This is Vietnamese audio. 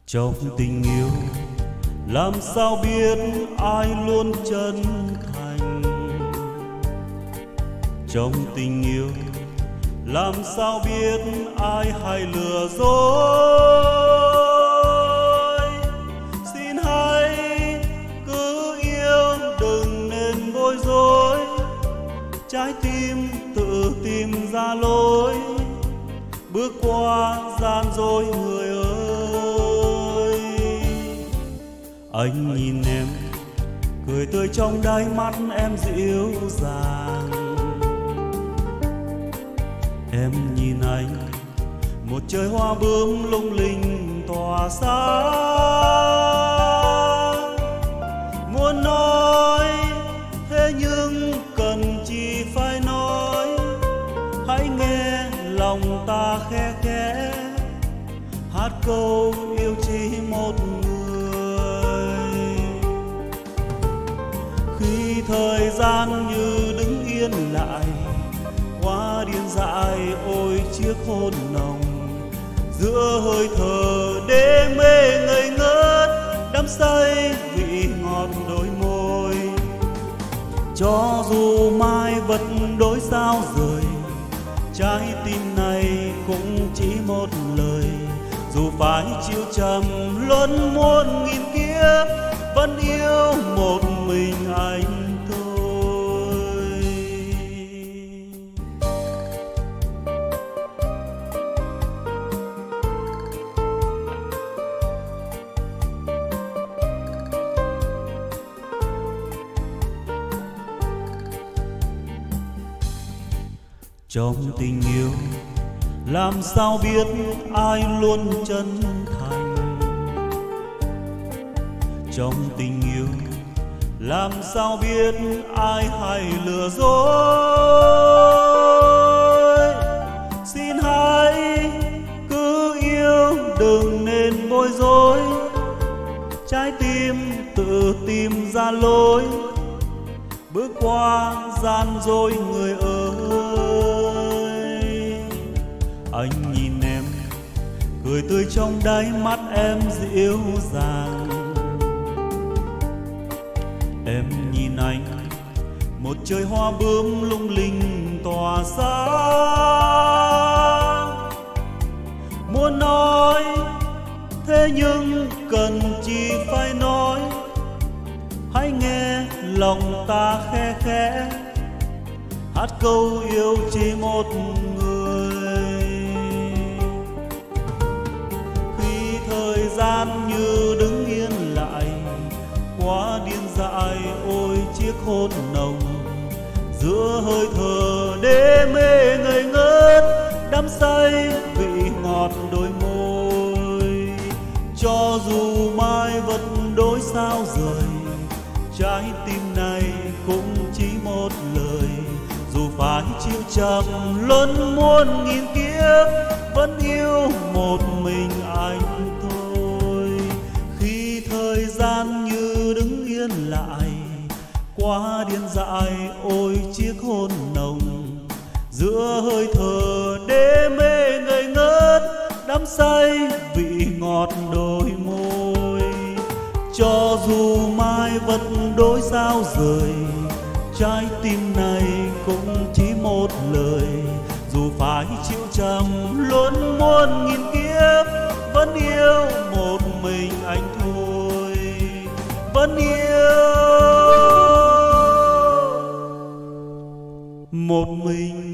Trong tình yêu làm sao biết ai luôn chân thành, trong tình yêu làm sao biết ai hay lừa dối. Xin hãy cứ yêu đừng nên bối rối, trái tim tự tìm ra lối, bước qua gian dối người ơi. Anh nhìn em cười tươi trong đáy mắt em dịu dàng, em nhìn anh một trời hoa bướm lung linh tỏa sáng. Muốn nói thế nhưng cần chi phải nói, hãy nghe lòng ta khẽ khẽ hát câu yêu chỉ một người. Khi thời gian như đứng yên lại, quá điên dại ôi chiếc hôn nồng, giữa hơi thở đê mê ngây ngất, đắm say vị ngọt đôi môi. Cho dù mai vật đổi sao rời, trái tim này cũng chỉ một lời, dù phải chịu trầm luôn muôn nghìn kiếp, vẫn yêu một mình anh thôi. Trong tình yêu làm sao biết ai luôn chân thành, trong tình yêu làm sao biết ai hay lừa dối. Xin hãy cứ yêu đừng nên bối rối, trái tim tự tìm ra lối, bước qua gian dối người ơi. Anh nhìn em cười tươi trong đáy mắt em dịu dàng, em nhìn anh một trời hoa bướm lung linh tỏa sáng. Muốn nói thế nhưng cần chi phải nói, hãy nghe lòng ta khẽ khẽ hát câu yêu chỉ một người. Khi thời gian như đứng yên lại, quá điên dại ôi chiếc hôn nồng, giữa hơi thở đê mê ngây ngất, đắm say vị ngọt đôi môi. Cho dù mai vật đổi sao rời, trái tim này cũng chỉ một lời, dù phải chịu trầm luôn muôn nghìn kiếp, vẫn yêu một mình anh thôi. Khi thời gian như đứng yên lại, quá điên dại ôi chiếc hôn nồng, giữa hơi thở đê mê ngây ngất, đắm say vị ngọt đôi môi. Cho dù mai vật đổi sao rời, trái tim này cũng chỉ một lời, dù phải chịu trầm luôn muôn nghìn kiếp, vẫn yêu một mình anh thôi, vẫn yêu một mình